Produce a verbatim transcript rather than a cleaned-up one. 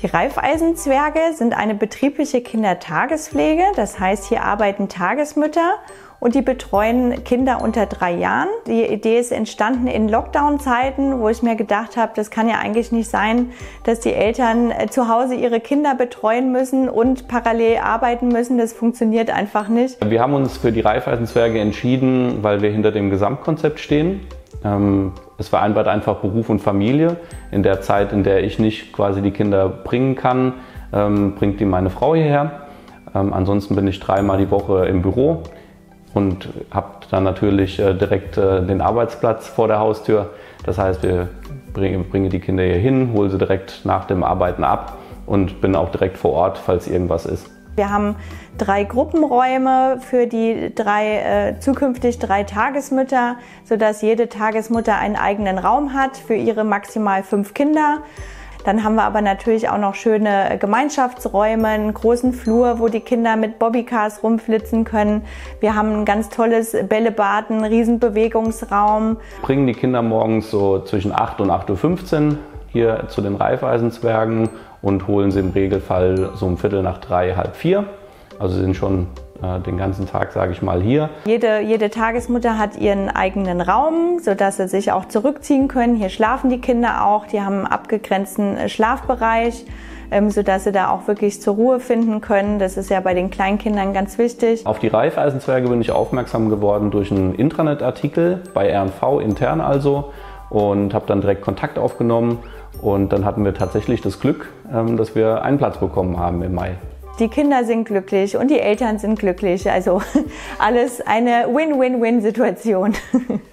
Die Raiffeisen-Zwerge sind eine betriebliche Kindertagespflege. Das heißt, hier arbeiten Tagesmütter und die betreuen Kinder unter drei Jahren. Die Idee ist entstanden in Lockdown-Zeiten, wo ich mir gedacht habe, das kann ja eigentlich nicht sein, dass die Eltern zu Hause ihre Kinder betreuen müssen und parallel arbeiten müssen. Das funktioniert einfach nicht. Wir haben uns für die Raiffeisen-Zwerge entschieden, weil wir hinter dem Gesamtkonzept stehen. Es vereinbart einfach Beruf und Familie. In der Zeit, in der ich nicht quasi die Kinder bringen kann, bringt die meine Frau hierher. Ansonsten bin ich dreimal die Woche im Büro und habe dann natürlich direkt den Arbeitsplatz vor der Haustür. Das heißt, wir bringen die Kinder hier hin, hole sie direkt nach dem Arbeiten ab und bin auch direkt vor Ort, falls irgendwas ist. Wir haben drei Gruppenräume für die drei, äh, zukünftig drei Tagesmütter, sodass jede Tagesmutter einen eigenen Raum hat für ihre maximal fünf Kinder. Dann haben wir aber natürlich auch noch schöne Gemeinschaftsräume, einen großen Flur, wo die Kinder mit Bobbycars rumflitzen können. Wir haben ein ganz tolles Bällebad, einen riesen Bewegungsraum. Wir bringen die Kinder morgens so zwischen acht und acht Uhr fünfzehn hier zu den Raiffeisen-Zwergen und holen sie im Regelfall so um Viertel nach drei, halb vier. Also sind schon äh, den ganzen Tag, sage ich mal, hier. Jede, jede Tagesmutter hat ihren eigenen Raum, sodass sie sich auch zurückziehen können. Hier schlafen die Kinder auch. Die haben einen abgegrenzten Schlafbereich, ähm, sodass sie da auch wirklich zur Ruhe finden können. Das ist ja bei den Kleinkindern ganz wichtig. Auf die Raiffeisen-Zwerge bin ich aufmerksam geworden durch einen Intranet-Artikel bei R und V intern also und habe dann direkt Kontakt aufgenommen. Und dann hatten wir tatsächlich das Glück, dass wir einen Platz bekommen haben im Mai. Die Kinder sind glücklich und die Eltern sind glücklich. Also alles eine Win-Win-Win-Situation.